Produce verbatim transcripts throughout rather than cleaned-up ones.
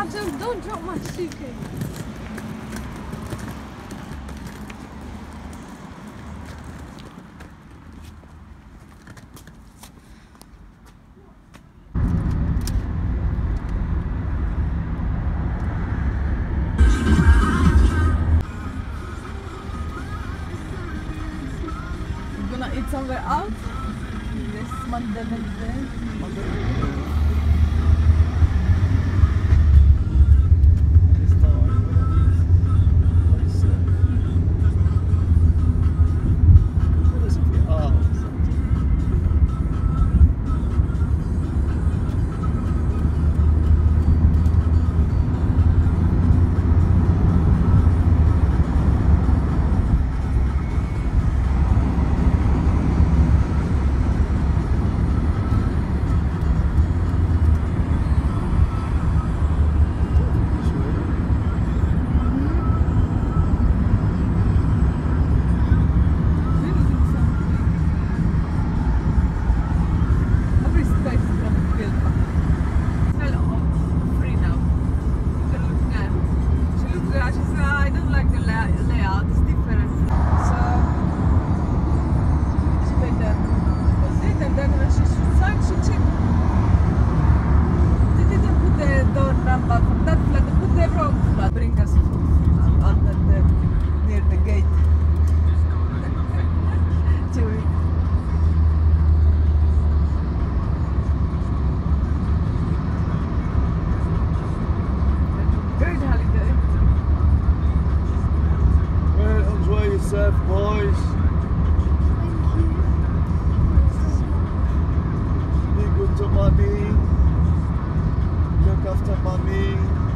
Don't, don't drop my suitcase. We're gonna eat somewhere out. This McDonald's there. Surf, boys. Be good to mommy. Look after mommy.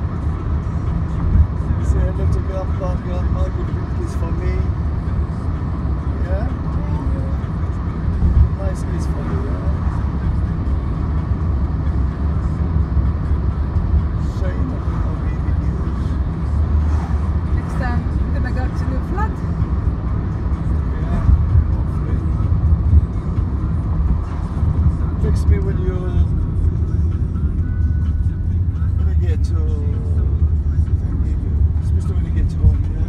Say hello to grandpa and grandma. Give a big kiss for me. Yeah? Nice kiss for me, yeah? Shane of my videos. Next time, we're gonna go to the flat. Text me when you when you get to especially when you get home, yeah?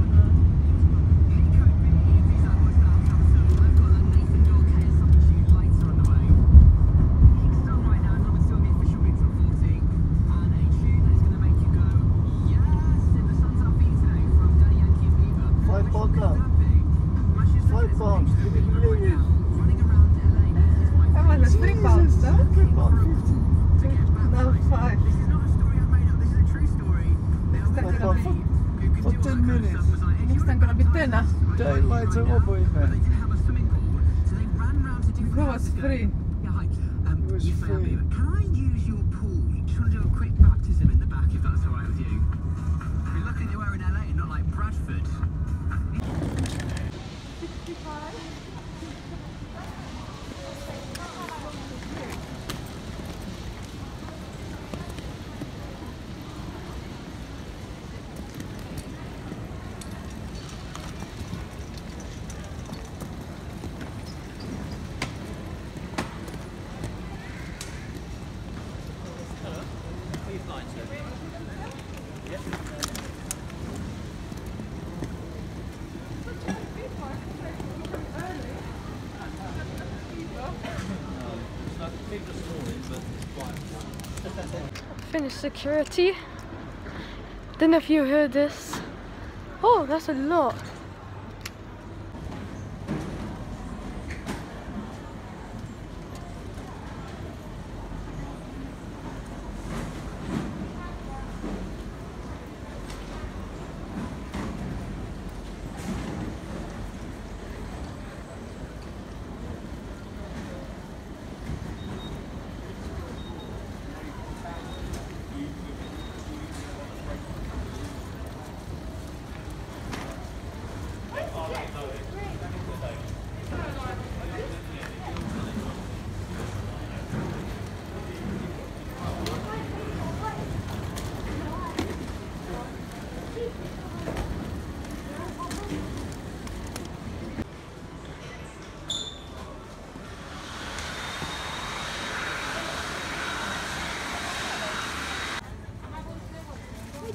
Five pound now. Five pounds. Give it millions. That's three pounds, though. Three pound fifty. No, five. Five pound for, for ten minutes. Next time gonna be dinner. Daylights are over in there. It was free. It was free. Can I use your pool? Just want to do a quick baptism in the back, if that's alright with you. You're lucky you were in L A, not like Bradford. sixty-five. Finished security. Don't know if you heard this. Oh, that's a lot.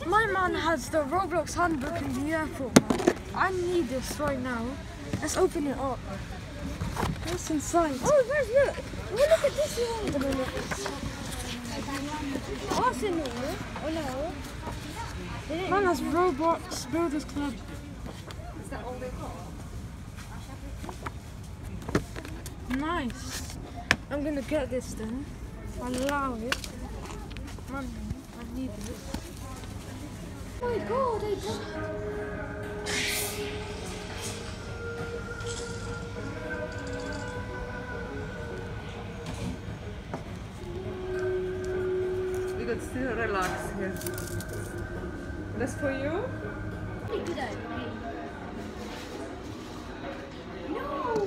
My man has the Roblox handbook in the airport, man. I need this right now. Let's open it up. What's inside? Oh, guys, look. Oh, look at this one. What's in here? Oh, no. Man has Roblox Builders Club. Is that all they got? Nice. I'm gonna get this then. Allow it. Man, I need it. Oh my god, I don't... You can still relax here. That's for you? Pretty good idea. No!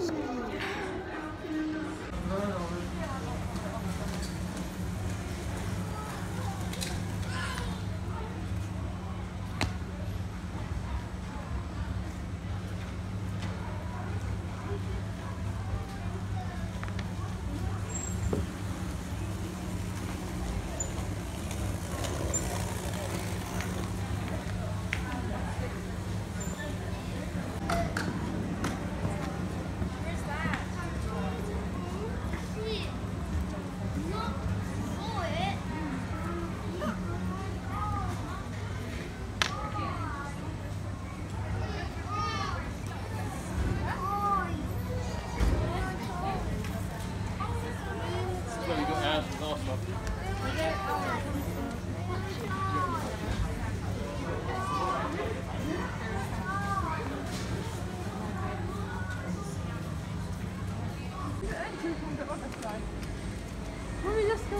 Mommy, let's go.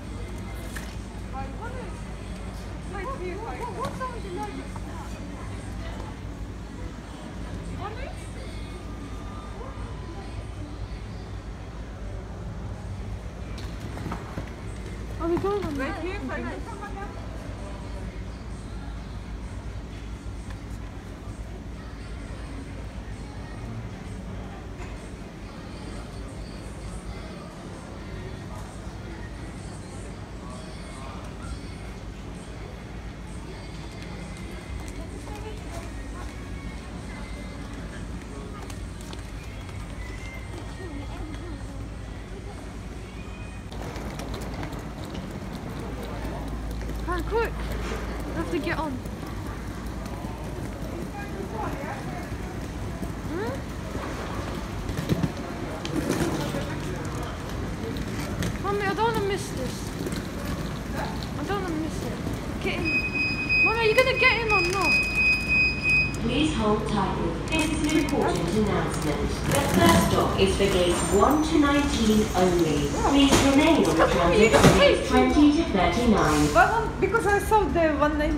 What's on the luggage? Are we going on right here? Ah, quick! We have to get on. Hmm? Mommy, I don't want to miss this. I don't want to miss it. Get in. Mommy, are you going to get in or not? Please hold tightly. This is an important announcement. The first stop is for gates one to nineteen only. Please remain on the transit for gates twenty to thirty-nine. But um, because I saw the one ninety.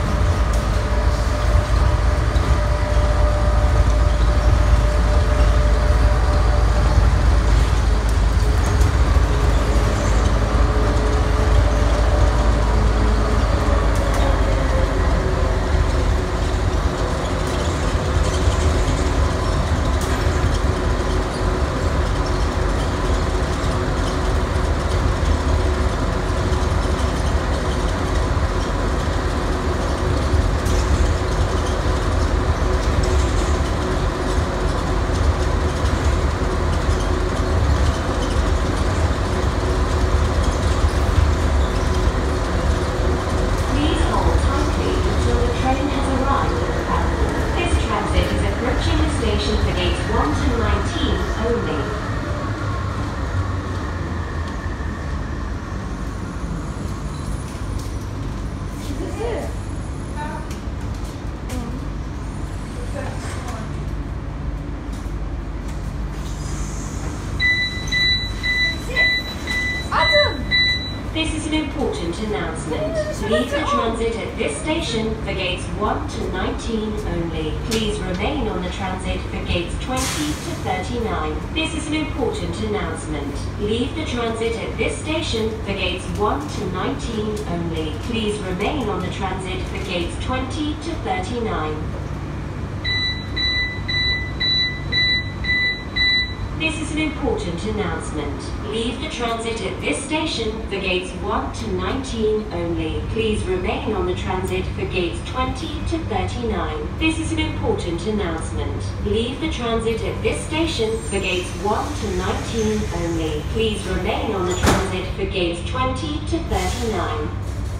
This is an important announcement. Leave the transit at this station for gates one to nineteen only. Please remain on the transit for gates twenty to thirty-nine. This is an important announcement. Leave the transit at this station for gates one to nineteen only. Please remain on the transit for gates twenty to thirty-nine. This is an important announcement. Leave the transit at this station for gates one to nineteen only. Please remain on the transit for gates twenty to thirty-nine. This is an important announcement. Leave the transit at this station for gates one to nineteen only. Please remain on the transit for gates twenty to thirty-nine.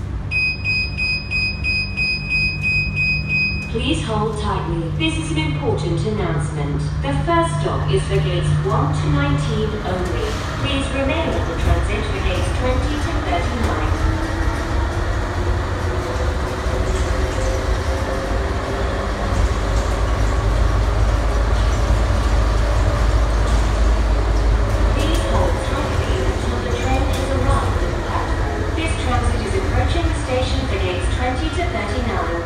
Please hold tightly. This is an important announcement. The first stop is for gates one to nineteen only. Please remain on the transit for gates twenty to thirty-nine. Please hold tightly until the train has arrived at the platform. This transit is approaching the station for gates twenty to thirty-nine.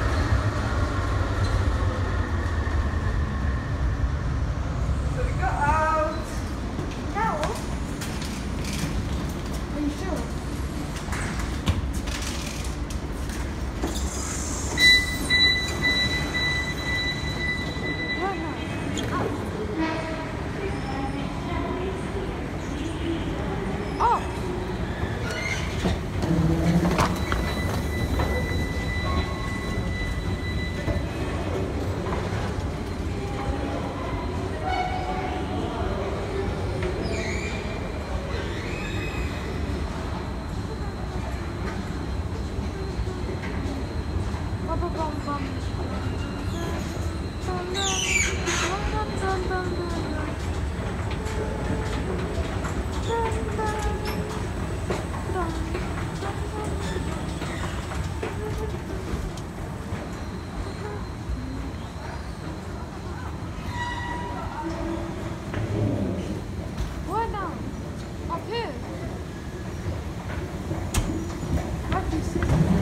Where now? Up here? How do you see?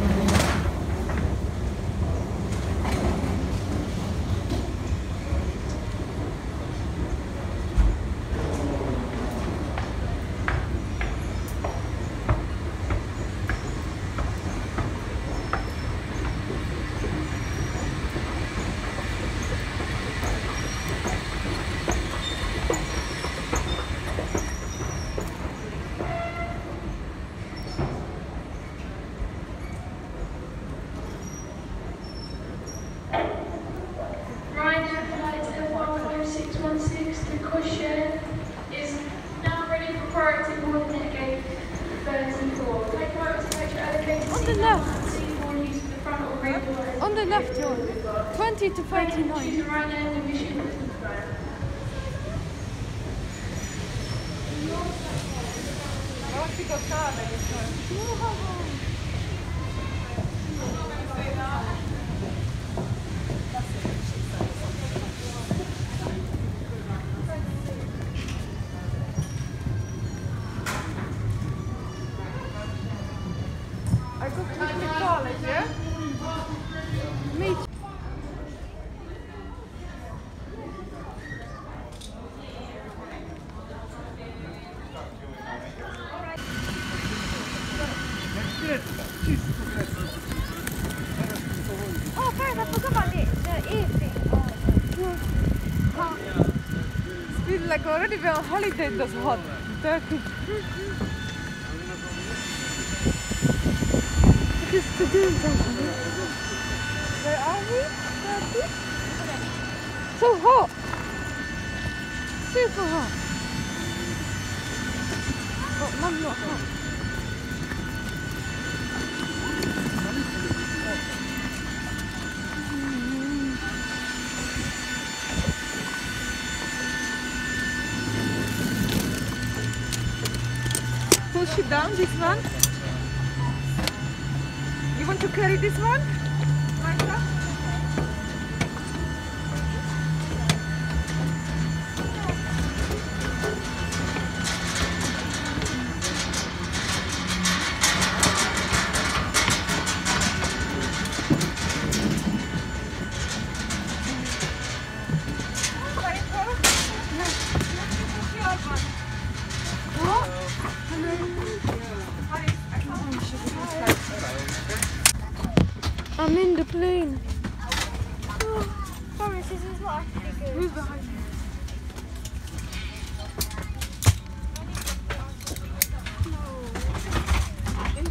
Ryanair flight F one five six one six to Cushion is now ready for priority boarding at gate thirty-four. Take priority to make sure allocated On the seat left. numbers and seat four use for the front or rear door. On the left, John. twenty to thirty-nine. Choose a Ryanair division business phone. I got to the college, yeah? Me too. Oh, fine, I forgot about it. The evening. Oh. It's been like already we're on holiday in this hot Turkey. Just to do something. Where are we? Turkey? So hot. Super hot. But I'm not hot. Push it down, this one. You want to carry this one? Martha? I'm in the plane. Promise, this is not actually good. Who's behind me?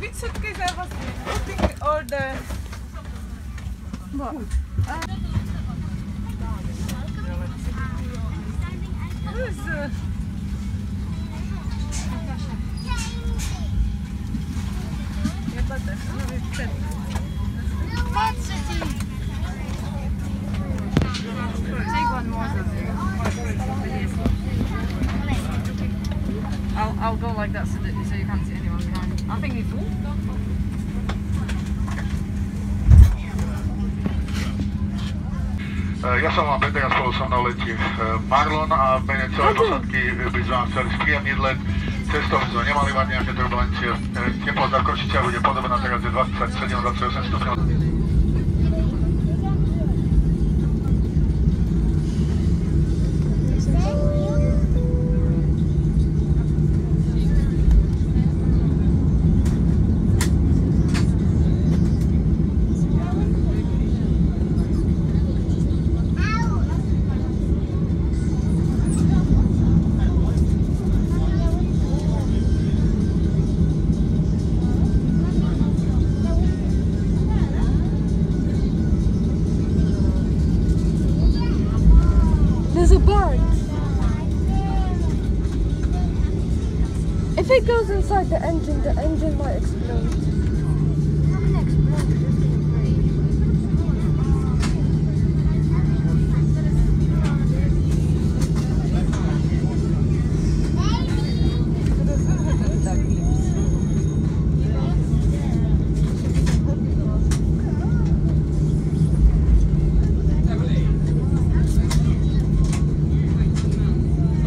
which suitcase I was putting all the What? Who's uh, yeah, but that's not it. Mad City! Take one more. I'll, I'll go like that so that so you can't see anyone behind. I think it's full. Ja som vám Peter a spolu so mnou letí Marlon a v mene celej posádky by sme vám chceli spríjemniť let. Cestou by sme nemali mať nejaké turbulencie. Teplo za Košice bude podobné, teraz je dvadsaťsedem dvadsaťosem stupňov. There's a barn. If it goes inside the engine, the engine might explode. Not gonna explode, it's just gonna break.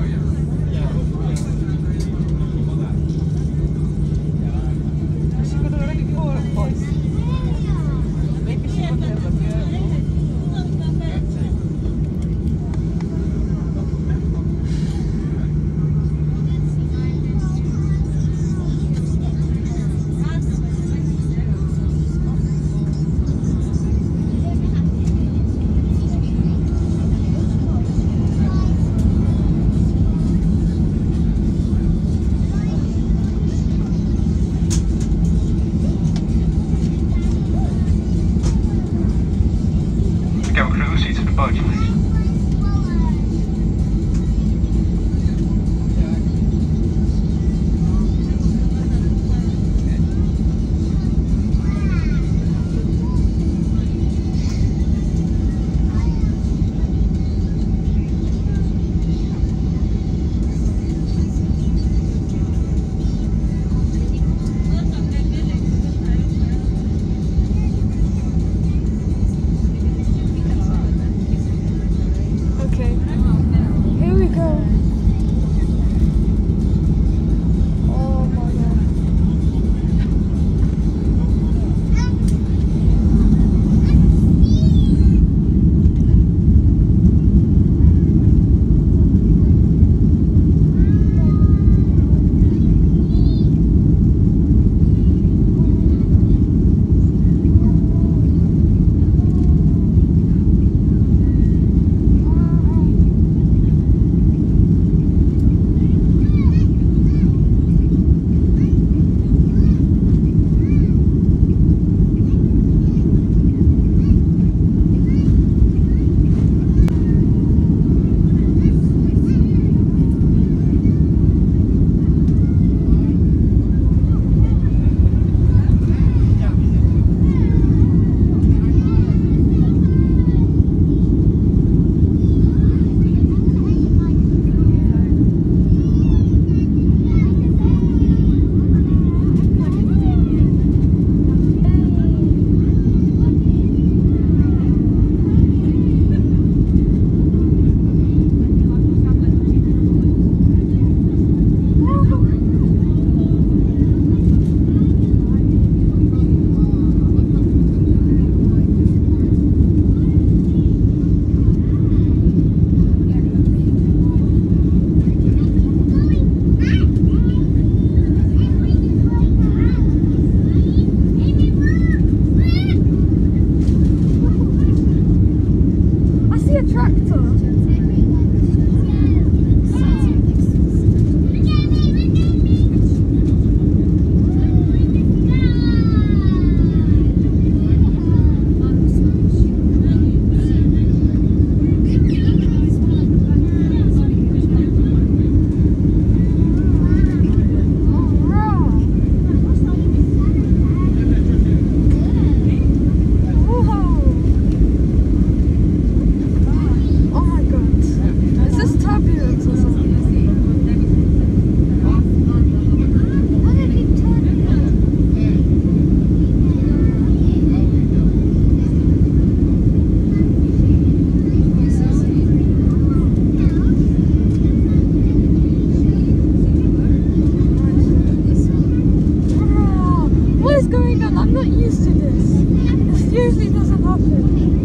She could used to this. This usually doesn't happen.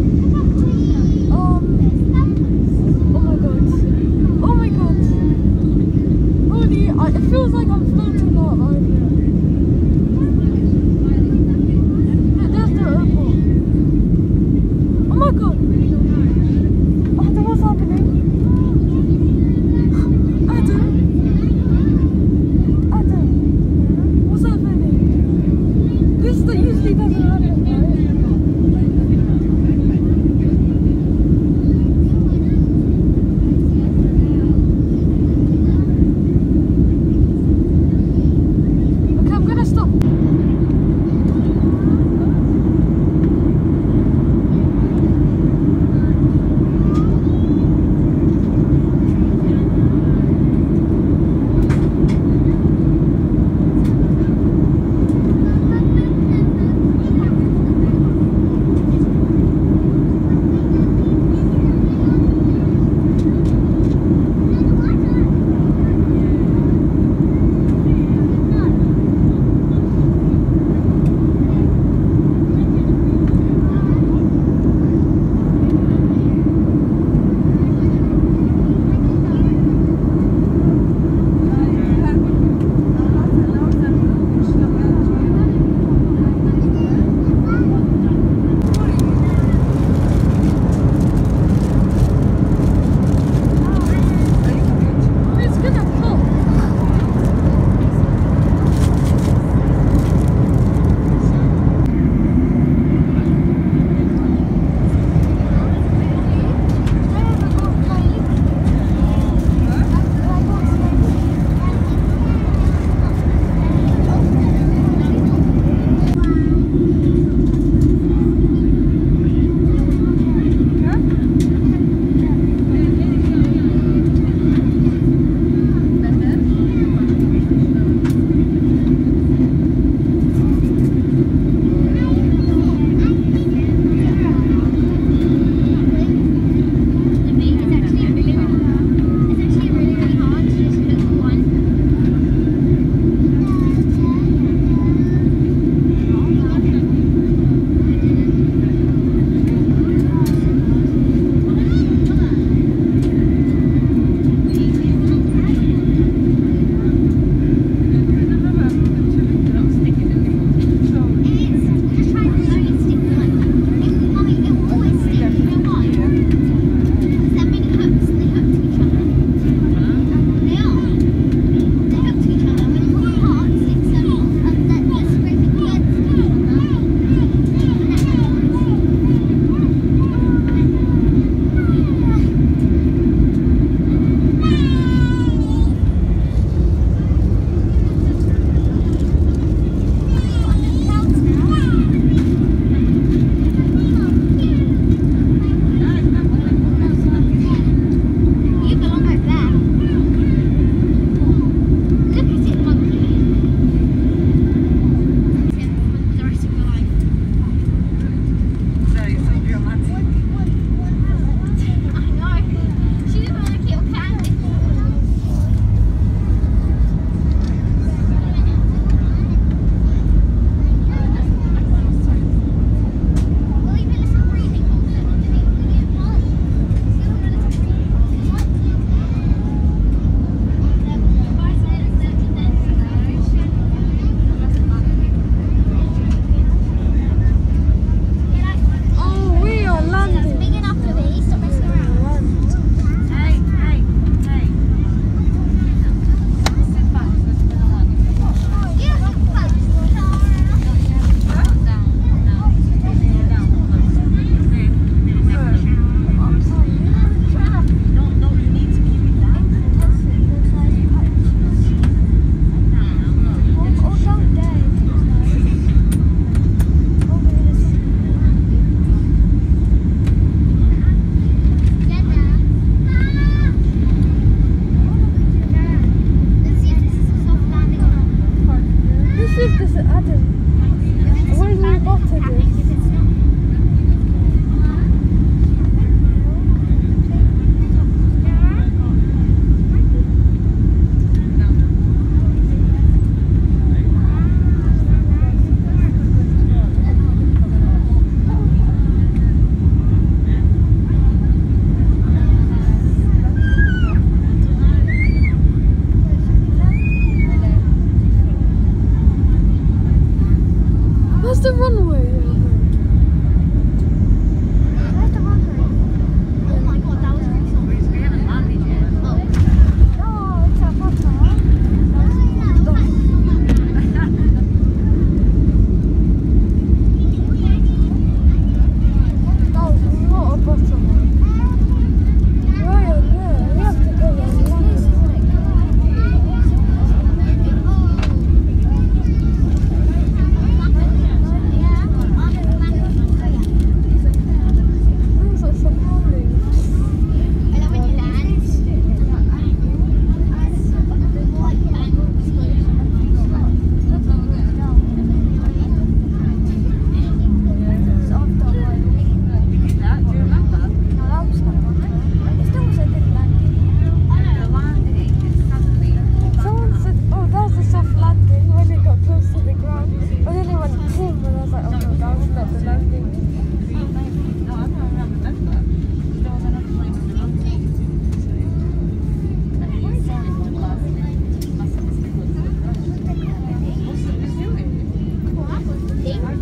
Um. Oh my god. Oh my god. Holy, I, it feels like I'm floating out over here. Yeah, there's the airport. Oh my god. Adam, what's happening? Adam? Adam? What's happening? This that usually doesn't happen,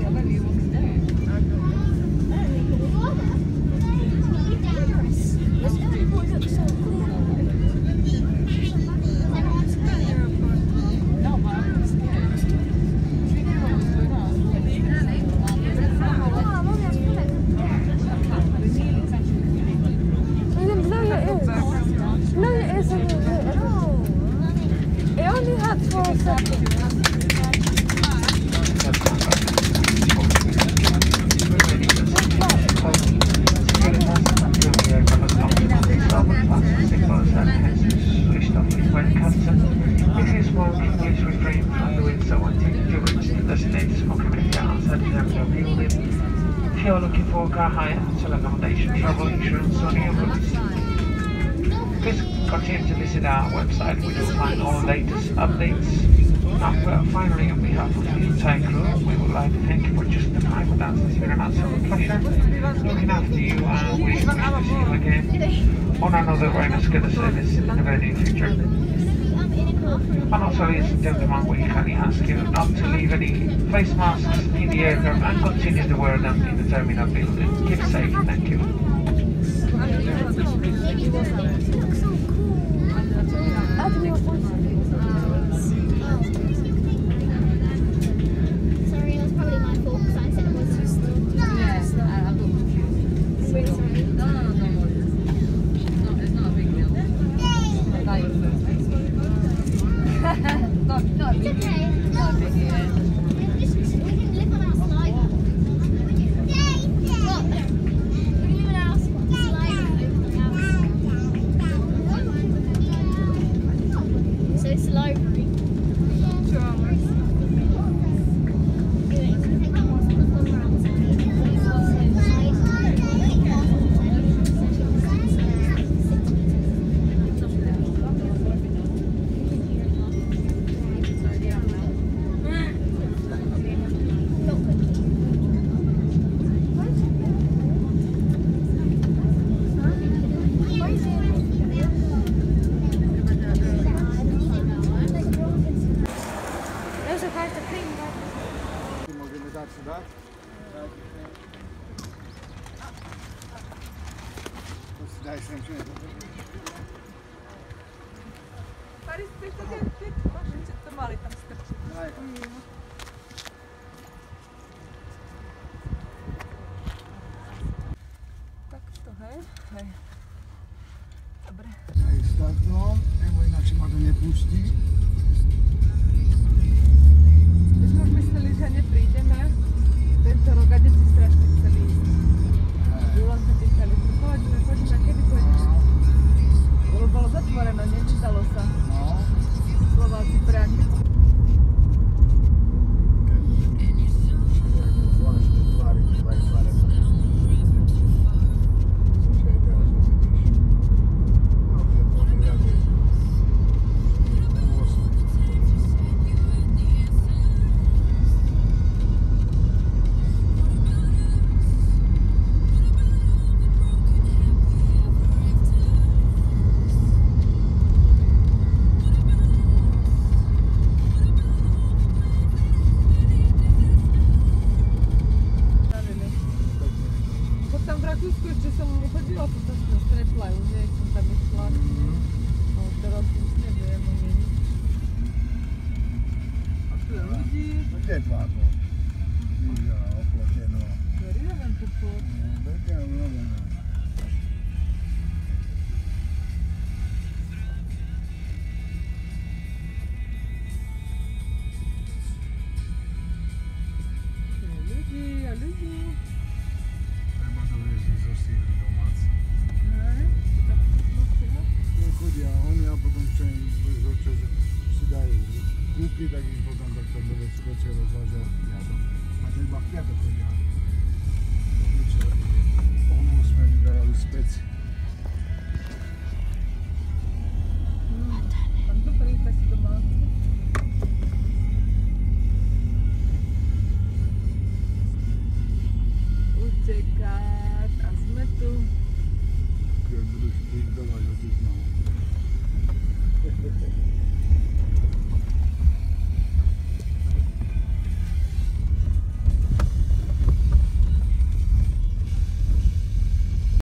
If you're looking for car hire, hotel accommodation, travel insurance on your routes, please continue to visit our website where you'll find all the latest updates. And well, finally, on behalf of the entire crew, we would like to thank you for just the time with us. It's been an absolute pleasure looking after you, and we hope to see you again on another Awareness Gather service in the very near future. And also, ladies and gentlemen, we kindly ask you not to leave any face masks in the aircraft and continue to wear them in the terminal building. Keep safe, thank you. Sorry, it was probably my fault because I said it was too slow. Yes, I got confused. Really sorry. No, no, no, no worries. No, it's not a big deal. Like, not, not a big It's deal. okay. Not a big deal. We can just- we can live on our slide. What? We can live on our slide and open the house. So it's slow. Two hours. Those are guys that clean that. Możemy dać sюда. Дай сам что. Paris, ty to ty, ty, możecie to mali tam strczyć. Tak, to hej, hej. Dobre. Ej, startą, bo inaczej ma to nie puści. My sme mysleli, že neprídeme. Tento rok a deti strašne chceli ísť. Julan sa pýtali, že poďme, poďme, kedy pôjdeš? Lebo bolo zatvorené, nečítalo sa. No. Slováci práky. Zvláštne tvary, tvary, tvary. Słuchaj, teraz widzisz. No, że to nie rady. Mocno. Potom v Rakúsku ešte som chodila, potom som stretla, už nie som tam išla. No teraz už neviem o nej. A tu je ľudí. No gdzie dwa to? Widzia, opłaceno. Neviem tu pôd. Takie robione. Tu je ľudí a ľudí. Chyba to jest z Rosji domacy. Hej, tak to chcela. No chodzi, a oni, a potem część rzeczy przydają. Kupi, tak i potem tak to będę słuchać, rozważał, jadą. A to chyba w piątek chodzi, a wiecie, o ósmej wybierały specy. Tam to prijíta si domáci. Utekať a sme tu.